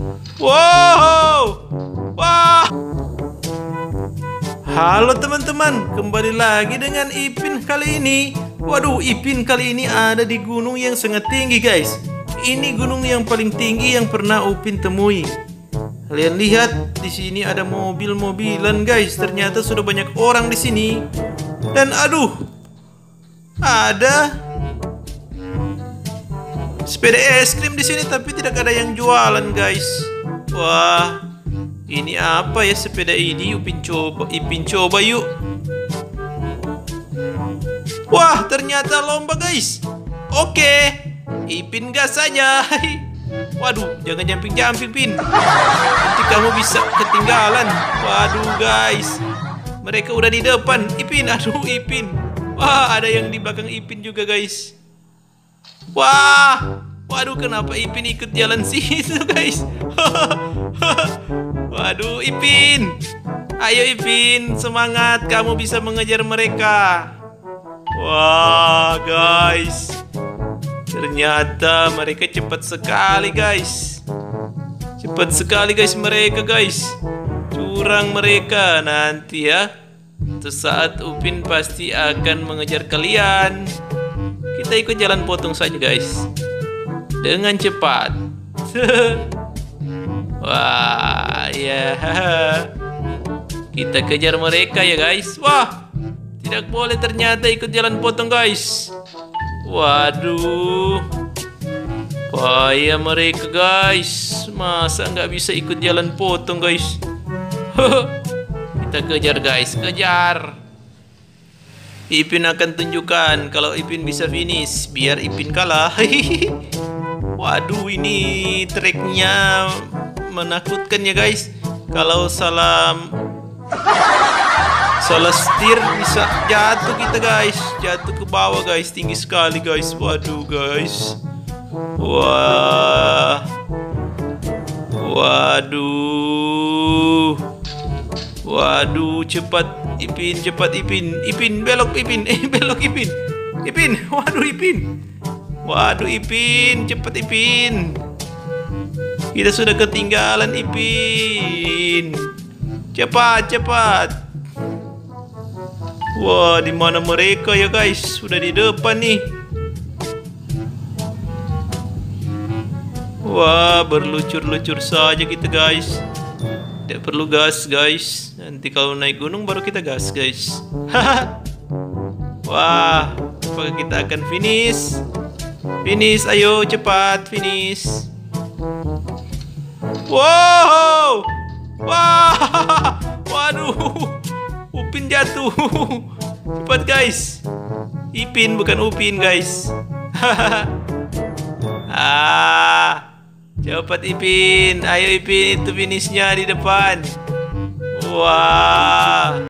Wow. Wah. Halo teman-teman, kembali lagi dengan Ipin kali ini. Waduh, Ipin kali ini ada di gunung yang sangat tinggi, guys. Ini gunung yang paling tinggi yang pernah Upin temui. Kalian lihat, di sini ada mobil-mobilan, guys. Ternyata sudah banyak orang di sini. Dan aduh, ada sepeda es krim di sini, tapi tidak ada yang jualan, guys. Wah, ini apa ya sepeda ini? Ipin coba yuk. Wah, ternyata lomba, guys. Oke, Ipin gas saja. Waduh, jangan jumping-jumping, Pin. Nanti kamu bisa ketinggalan. Waduh, guys. Mereka udah di depan. Ipin, aduh, Ipin. Wah, ada yang di belakang Ipin juga, guys. Wah, waduh, kenapa Ipin ikut jalan situ, guys? Waduh, Ipin. Ayo, Ipin, semangat. Kamu bisa mengejar mereka. Wah, guys. Ternyata mereka cepat sekali, guys. Cepat sekali, guys, mereka, guys. Curang mereka nanti ya. Sesaat Upin pasti akan mengejar kalian. Kita ikut jalan potong saja, guys. Dengan cepat. Wah, ya. Kita kejar mereka ya, guys. Wah, tidak boleh ternyata ikut jalan potong, guys. Waduh, payah mereka, guys. Masa nggak bisa ikut jalan potong, guys? Kita kejar, guys, kejar. Ipin akan tunjukkan kalau Ipin bisa finish, biar Ipin kalah. Waduh, ini treknya menakutkan ya, guys. Kalau salah setir bisa jatuh kita, guys. Jatuh ke bawah, guys. Tinggi sekali, guys. Waduh, guys. Wah. Waduh. Waduh, cepat Ipin, cepat Ipin. Ipin, belok Ipin. Belok Ipin. Ipin, waduh Ipin. Waduh Ipin, cepat Ipin. Kita sudah ketinggalan, Ipin. Cepat, cepat. Wah, di mana mereka ya, guys? Sudah di depan nih. Wah, berlucur-lucur saja kita, guys. Tidak perlu gas, guys. Nanti kalau naik gunung baru kita gas, guys. Wah, apakah kita akan finish? Finish, ayo cepat finish. Wow, wah, waduh, Upin jatuh. Cepat, guys. Ipin bukan Upin, guys. Cepat Ipin. Ayo Ipin, itu finishnya di depan. Wah.